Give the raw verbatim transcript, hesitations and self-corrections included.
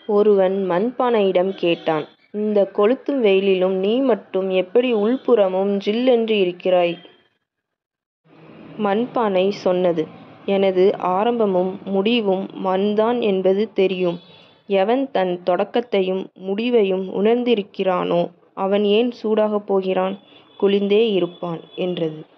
ஒருவன் மண்பானையிடம் கேட்டான், இந்தக் கொளுத்தும் வெயிலிலும் நீ மட்டும் எப்படி உள்புறமும் ஜில்லென்று இருக்கிறாய்? மண்பானை சொன்னது, எனது ஆரம்பமும் முடிவும் மண்தான் என்பது தெரியும். எவன் தன் தொடக்கத்தையும் முடிவையும் உணர்ந்திருக்கிறானோ அவன் ஏன் சூடாகப் போகிறான்? குளிர்ந்தே இருப்பான் என்றது.